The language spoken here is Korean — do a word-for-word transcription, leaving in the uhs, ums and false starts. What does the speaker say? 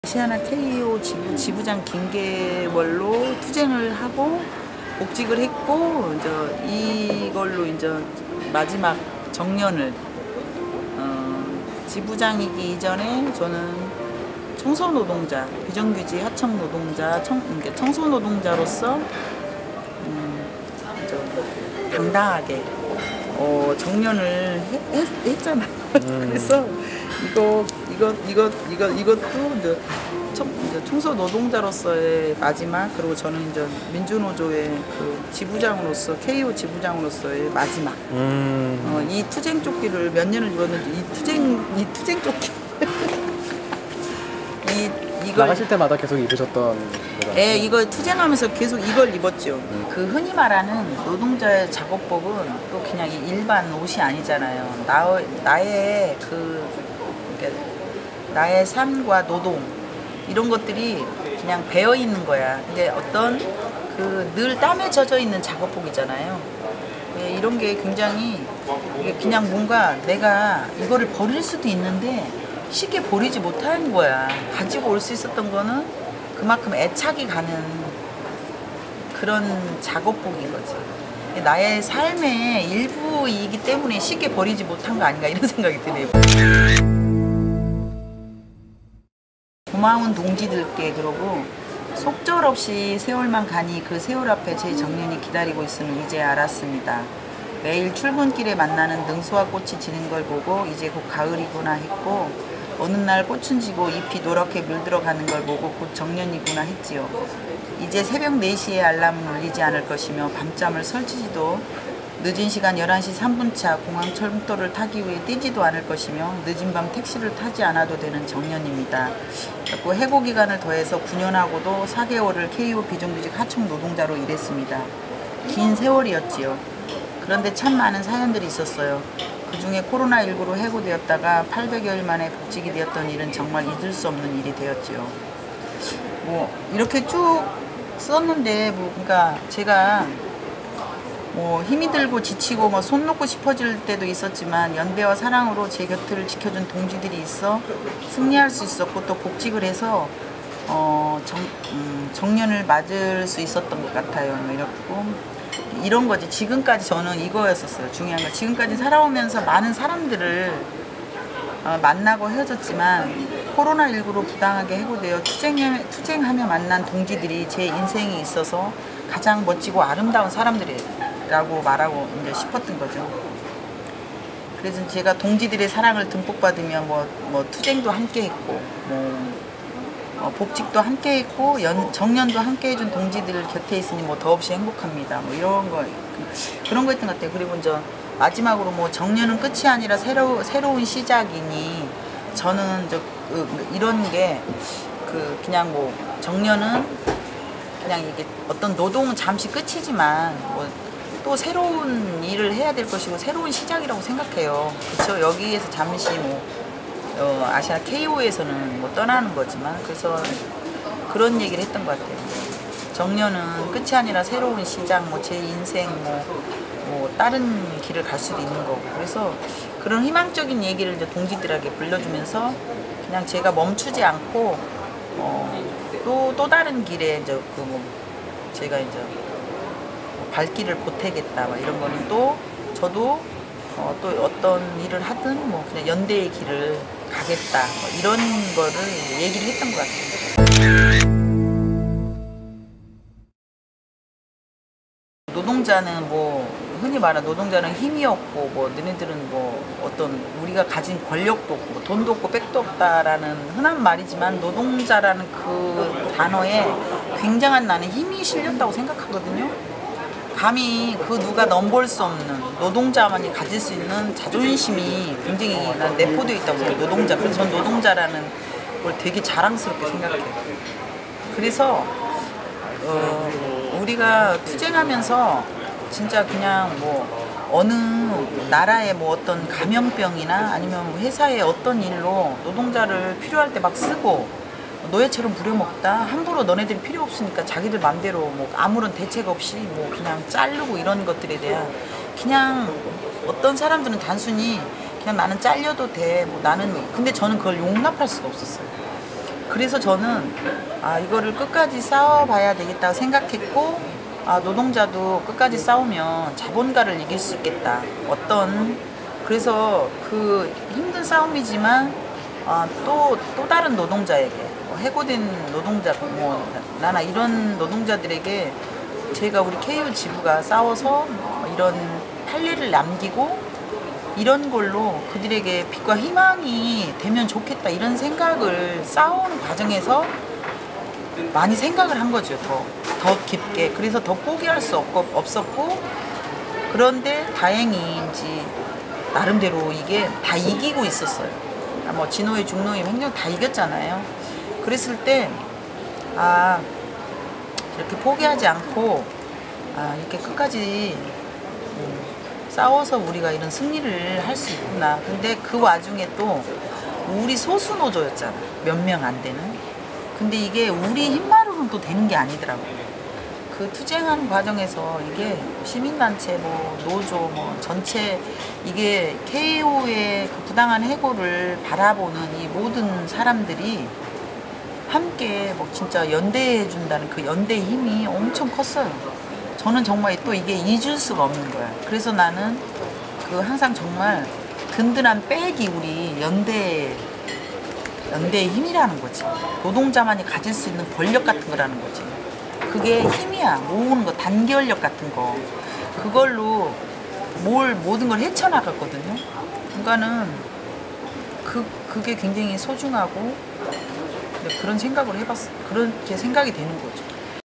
아시아나 케이오 지부, 지부장 김계월로 투쟁을 하고 복직을 했고, 이제 이걸로 이제 마지막 정년을, 어, 지부장이기 이전에 저는 청소노동자, 비정규직 하청 노동자, 청, 그러니까 청소노동자로서 음, 당당하게 어, 정년을 했, 했, 했잖아요. 음. 그래서 이거 이거 이거 이거 이것도 이제 청, 이제 청소 노동자로서의 마지막, 그리고 저는 이제 민주노조의 그 지부장으로서 케이오 지부장으로서의 마지막. 음. 어, 이 투쟁 조끼를 몇 년을 입었는지 이 투쟁 이 투쟁 조끼 이 이걸 나가실 때마다 계속 입으셨던. 예, 이걸 투쟁하면서 계속 이걸 입었죠. 음. 그 흔히 말하는 노동자의 작업복은 또 그냥 일반 옷이 아니잖아요. 나, 나의 그 그러니까 나의 삶과 노동 이런 것들이 그냥 배어 있는 거야. 근데 어떤 그 늘 땀에 젖어 있는 작업복이잖아요. 예, 이런 게 굉장히 이게 그냥 뭔가 내가 이거를 버릴 수도 있는데 쉽게 버리지 못하는 거야. 가지고 올 수 있었던 거는 그만큼 애착이 가는 그런 작업복인 거지. 나의 삶의 일부이기 때문에 쉽게 버리지 못한 거 아닌가 이런 생각이 드네요. 고마운 동지들께 그러고 속절없이 세월만 가니 그 세월 앞에 제 정년이 기다리고 있음을 이제 알았습니다. 매일 출근길에 만나는 능수와 꽃이 지는 걸 보고 이제 곧 가을이구나 했고, 어느 날 꽃은 지고 잎이 노랗게 물들어가는 걸 보고 곧 정년이구나 했지요. 이제 새벽 네 시에 알람은 울리지 않을 것이며 밤잠을 설치지도 늦은 시간 열한 시 삼 분 차 공항 철도를 타기 위해 뛰지도 않을 것이며 늦은 밤 택시를 타지 않아도 되는 정년입니다. 그리고 해고 기간을 더해서 구 년하고도 사 개월을 케이오 비정규직 하청 노동자로 일했습니다. 긴 세월이었지요. 그런데 참 많은 사연들이 있었어요. 그 중에 코로나 십구로 해고되었다가 팔백여일 만에 복직이 되었던 일은 정말 잊을 수 없는 일이 되었지요. 뭐 이렇게 쭉 썼는데 뭐 그러니까 제가 뭐 힘이 들고 지치고 뭐 손 놓고 싶어질 때도 있었지만 연대와 사랑으로 제 곁을 지켜준 동지들이 있어 승리할 수 있었고, 또 복직을 해서 어 정, 음, 정년을 맞을 수 있었던 것 같아요. 뭐 이렇고 이런 거지. 지금까지 저는 이거였었어요. 중요한 거. 지금까지 살아오면서 많은 사람들을 어, 만나고 헤어졌지만 코로나 십구로 부당하게 해고되어 투쟁하며, 투쟁하며 만난 동지들이 제 인생에 있어서 가장 멋지고 아름다운 사람들이라고 말하고 이제 싶었던 거죠. 그래서 제가 동지들의 사랑을 듬뿍 받으며 뭐, 뭐 투쟁도 함께 했고, 뭐 어, 복직도 함께 했고, 연, 정년도 함께 해준 동지들 곁에 있으니 뭐 더없이 행복합니다. 뭐 이런 거, 그런 거 했던 것 같아요. 그리고 이제 마지막으로 뭐 정년은 끝이 아니라 새로, 새로운 시작이니 저는 이제 그, 이런 게 그 그냥 뭐 정년은 그냥 이게 어떤 노동은 잠시 끝이지만 뭐 또 새로운 일을 해야 될 것이고 새로운 시작이라고 생각해요. 그렇죠? 여기에서 잠시 뭐 어, 아시아 케이오에서는 뭐 떠나는 거지만, 그래서 그런 얘기를 했던 것 같아요. 정년은 끝이 아니라 새로운 시작, 뭐 제 인생 뭐, 뭐 다른 길을 갈 수도 있는 거고, 그래서 그런 희망적인 얘기를 이제 동지들에게 불러주면서 그냥 제가 멈추지 않고 어, 또, 또 다른 길에 이제 그 뭐 제가 이제 발길을 보태겠다, 막 이런 거는 또 저도 어, 또 어떤 일을 하든 뭐 그냥 연대의 길을 가겠다, 뭐 이런 거를 얘기를 했던 것 같아요. 노동자는 뭐 흔히 말하는 노동자는 힘이 없고 뭐 너네들은 뭐 어떤 우리가 가진 권력도 없고 뭐 돈도 없고 백도 없다라는 흔한 말이지만, 노동자라는 그 단어에 굉장한 나는 힘이 실렸다고 생각하거든요. 감히 그 누가 넘볼 수 없는 노동자만이 가질 수 있는 자존심이 굉장히 난 내포되어 있다고 생각해요. 노동자. 그래서 전 노동자라는 걸 되게 자랑스럽게 생각해요. 그래서 어, 우리가 투쟁하면서 진짜 그냥 뭐 어느 나라의 뭐 어떤 감염병이나 아니면 회사의 어떤 일로 노동자를 필요할 때 막 쓰고 노예처럼 부려먹다, 함부로 너네들이 필요 없으니까 자기들 맘대로 뭐 아무런 대책 없이 뭐 그냥 자르고 이런 것들에 대한, 그냥 어떤 사람들은 단순히 그냥 나는 잘려도 돼, 뭐 나는, 근데 저는 그걸 용납할 수가 없었어요. 그래서 저는 아 이거를 끝까지 싸워봐야 되겠다고 생각했고, 아 노동자도 끝까지 싸우면 자본가를 이길 수 있겠다. 어떤 그래서 그 힘든 싸움이지만 아, 또, 또 다른 노동자에게 뭐 해고된 노동자 뭐 나나 이런 노동자들에게 제가 우리 케이유 지부가 싸워서 이런 판례를 남기고 이런 걸로 그들에게 빛과 희망이 되면 좋겠다 이런 생각을 쌓아오는 과정에서 많이 생각을 한 거죠. 더, 더 깊게. 그래서 더 포기할 수 없고, 없었고, 그런데 다행인지 나름대로 이게 다 이기고 있었어요. 뭐 진호위, 중노위, 행정 다 이겼잖아요. 그랬을 때 아 이렇게 포기하지 않고 아 이렇게 끝까지 음, 싸워서 우리가 이런 승리를 할 수 있구나. 근데 그 와중에 또 우리 소수 노조였잖아. 몇 명 안 되는. 근데 이게 우리 힘만으로는 또 되는 게 아니더라고요. 그 투쟁하는 과정에서 이게 시민단체, 뭐 노조, 뭐 전체 이게 케이오의 그 부당한 해고를 바라보는 이 모든 사람들이 함께 뭐 진짜 연대해 준다는 그 연대의 힘이 엄청 컸어요. 저는 정말 또 이게 잊을 수가 없는 거야. 그래서 나는 그 항상 정말 든든한 백이 우리 연대 연대의 힘이라는 거지. 노동자만이 가질 수 있는 권력 같은 거라는 거지. 그게 힘이야. 모으는 거, 단결력 같은 거. 그걸로 뭘 모든 걸 헤쳐나갔거든요. 그러니까는 그 그게 굉장히 소중하고 그런 생각을 해봤어. 그렇게 생각이 되는 거죠.